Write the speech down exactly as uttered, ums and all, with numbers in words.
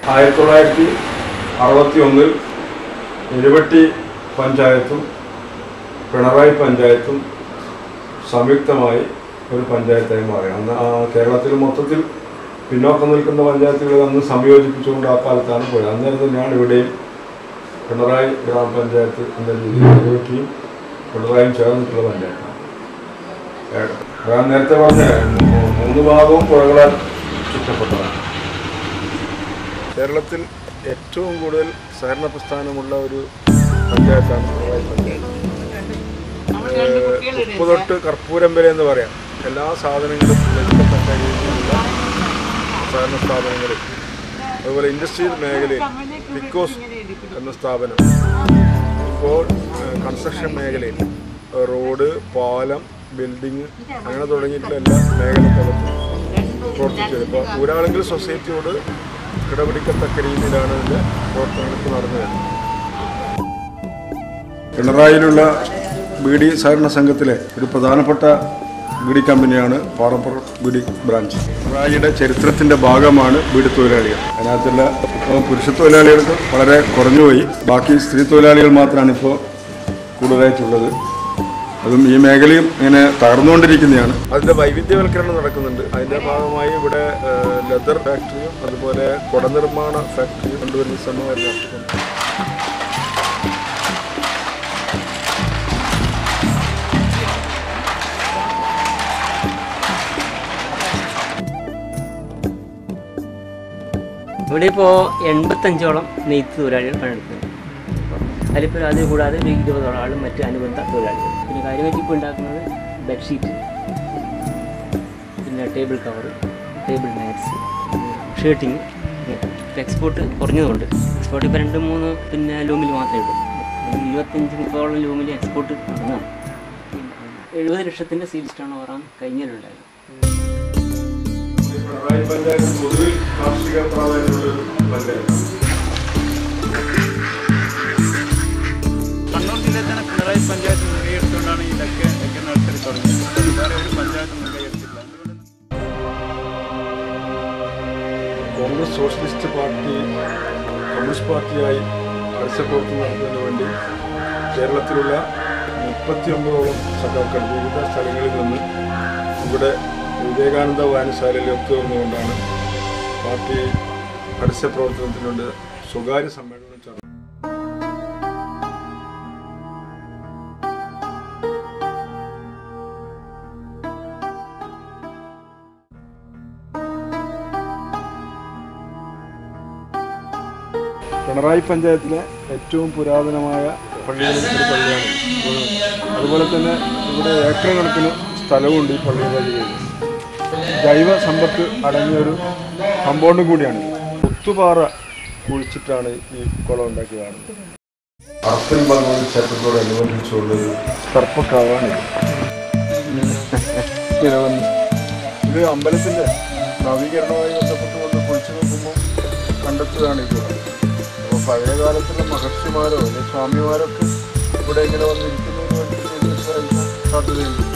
ആയിരത്തി തൊള്ളായിരത്തി അറുപത്തി ഒന്നിൽ ഇരുപട്ടി പഞ്ചായത്തും പിണറായി പഞ്ചായത്തും സംയുക്തമായി ഒരു പഞ്ചായത്തായി മാറി. അന്ന് കേരളത്തിൽ മൊത്തത്തിൽ പിന്നോക്കം നിൽക്കുന്ന പഞ്ചായത്തുകളെ അന്ന് സംയോജിപ്പിച്ചുകൊണ്ട് ആ കാലത്താണ് പോയത്. അന്നേരം തന്നെയാണ് ഇവിടെയും പിണറായി ഗ്രാമപഞ്ചായത്ത് എന്ന രീതിയിൽ ഇരുപട്ടിയും പിണറായിയും ചേർന്നിട്ടുള്ള പഞ്ചായത്താണ്. ഞാൻ നേരത്തെ പറഞ്ഞ മൂന്ന് ഭാഗവും പുഴകളാൽ ചുറ്റപ്പെട്ടതാണ്. കേരളത്തിൽ ഏറ്റവും കൂടുതൽ സഹകരണ പ്രസ്ഥാനമുള്ള ഒരു പഞ്ചായത്താണ് പിണറായി പഞ്ചായത്ത്. ഉപ്പ് തൊട്ട് കർപ്പൂരം വരെ എന്ന് പറയാം, എല്ലാ സാധനങ്ങളും ലഭിക്കത്തക്ക രീതിയിലുള്ള സഹകരണ സ്ഥാപനങ്ങളിൽ. അതുപോലെ ഇൻഡസ്ട്രിയൽ മേഖലയിൽ പിക്കോസ് എന്ന സ്ഥാപനം ഇപ്പോൾ കൺസ്ട്രക്ഷൻ മേഖലയിൽ റോഡ്, പാലം, ബിൽഡിങ് അങ്ങനെ തുടങ്ങിയിട്ടുള്ള എല്ലാ മേഖലക്കകത്തും പ്രവർത്തിച്ചത്. ഇപ്പോൾ ഊരാളുങ്കൽ സൊസൈറ്റിയോട് കിടപിടിക്കത്തക്ക രീതിയിലാണ് ഇതിൻ്റെ പ്രവർത്തനങ്ങൾ നടന്നു വരുന്നത്. പിണറായിയിലുള്ള ബീഡി സഹകരണ സംഘത്തിലെ ഒരു പ്രധാനപ്പെട്ട ബീഡി കമ്പനിയാണ് പാറപ്പുറം ബീഡി ബ്രാഞ്ച്. പിണറായിയുടെ ചരിത്രത്തിൻ്റെ ഭാഗമാണ് ബീഡി തൊഴിലാളികൾ. അതിനകത്തുള്ള ഇപ്പോൾ പുരുഷ തൊഴിലാളികൾക്ക് വളരെ കുറഞ്ഞുപോയി, ബാക്കി സ്ത്രീ തൊഴിലാളികൾ മാത്രമാണ് ഇപ്പോൾ കൂടുതലായിട്ടുള്ളത്. അതും ഈ മേഖലയും ഇങ്ങനെ തകർന്നുകൊണ്ടിരിക്കുന്നതാണ്. അതിൻ്റെ വൈവിധ്യവൽക്കരണം നടക്കുന്നുണ്ട്. അതിൻ്റെ ഭാഗമായി ഇവിടെ ലെതർ ഫാക്ടറിയും അതുപോലെ കുടനിർമ്മാണ ഫാക്ടറിയും കൊണ്ടുവരുന്ന ശ്രമം നടത്തുന്നുണ്ട്. ഇവിടെ ഇപ്പോൾ എൺപത്തഞ്ചോളം നെയ്ത്ത് തൊഴിലാളികൾ പണിയെടുക്കുന്നുണ്ട്. അതിലിപ്പോൾ അതിന് കൂടാതെ ഒരു ഇരുപതോളം ആളും മറ്റ് അനുബന്ധ തൊഴിലാളികൾ. പിന്നെ കാര്യമായിട്ട് ഇപ്പോൾ ഉണ്ടാക്കുന്നത് ബെഡ്ഷീറ്റ്, പിന്നെ table cover, table mats, shirting. Export കുറഞ്ഞതുകൊണ്ട് എക്സ്പോർട്ട് ഇപ്പോൾ രണ്ട് മൂന്ന് പിന്നെ ലൂമിൽ മാത്രമേ ഉള്ളൂ. ഇരുപത്തഞ്ച് മുപ്പതോളം ലൂമിൽ എക്സ്പോർട്ട് നടന്നതാണ്. എഴുപത് ലക്ഷത്തിൻ്റെ സീൽസ്റ്റാണ് വരാൻ കഴിഞ്ഞിട്ടുണ്ടായത്. പിണറായി പഞ്ചായത്ത് പൊതുവിൽ കാർഷിക പ്രാധാന്യമുള്ള പഞ്ചായത്ത്. കണ്ണൂർ ജില്ലയിൽ തന്നെ പിണറായി പഞ്ചായത്ത് മുൻകൈയെടുത്തുകൊണ്ടാണ് ഇതൊക്കെ ഒക്കെ നടത്തി തുടങ്ങിയത്. വേറെ ഒരു പഞ്ചായത്ത് മുൻകൈയെടുത്തില്ല. കോൺഗ്രസ് സോഷ്യലിസ്റ്റ് പാർട്ടി കമ്മ്യൂണിസ്റ്റ് പാർട്ടിയായി പരസ്യപ്രവർത്തനം നടത്തുന്നതിന് വേണ്ടി കേരളത്തിലുള്ള മുപ്പത്തി ഒമ്പതോളം സഖാക്കൾ വിവിധ സ്ഥലങ്ങളിൽ നിന്ന് ഇവിടെ വിവേകാനന്ദ വായനശാലയിൽ ഒത്തുചേർന്നുകൊണ്ടാണ് പാർട്ടി പരസ്യപ്രവർത്തനത്തിനുണ്ട് സ്വകാര്യ സമ്മേളനം ചേർന്നത്. പിണറായി പഞ്ചായത്തിലെ ഏറ്റവും പുരാതനമായ പള്ളികളിൽ ഒരു പള്ളിയാണ്. അതുപോലെ തന്നെ ഇവിടെ ഏക്കർ കണക്കിന് സ്ഥലവുമുണ്ട് ഈ പള്ളിയുടെ കീഴിൽ. ജൈവ സമ്പത്ത് അടങ്ങിയൊരു കമ്പൗണ്ടും കൂടിയാണ്. കുത്തുപാറ കുഴിച്ചിട്ടാണ് ഈ കുളം ഉണ്ടാക്കി കാണുന്നത്. അർപ്പൻ ഭഗവതി ക്ഷേത്രത്തോടനുബന്ധിച്ചുള്ളൊരു സർപ്പക്കാവാണ് ഇത്. അമ്പലത്തിൻ്റെ നവീകരണവുമായി ബന്ധപ്പെട്ടുകൊണ്ട് കുഴിച്ചു നോക്കുമ്പോൾ കണ്ടെത്തുകയാണ് ഇത്. അപ്പോൾ പഴയ കാലത്തുള്ള മഹർഷിമാരോ അല്ലെങ്കിൽ സ്വാമിമാരൊക്കെ ഇവിടെ ഇങ്ങനെ വന്നിരിക്കുന്നതിന് വേണ്ടി സാധ്യതയുണ്ട്.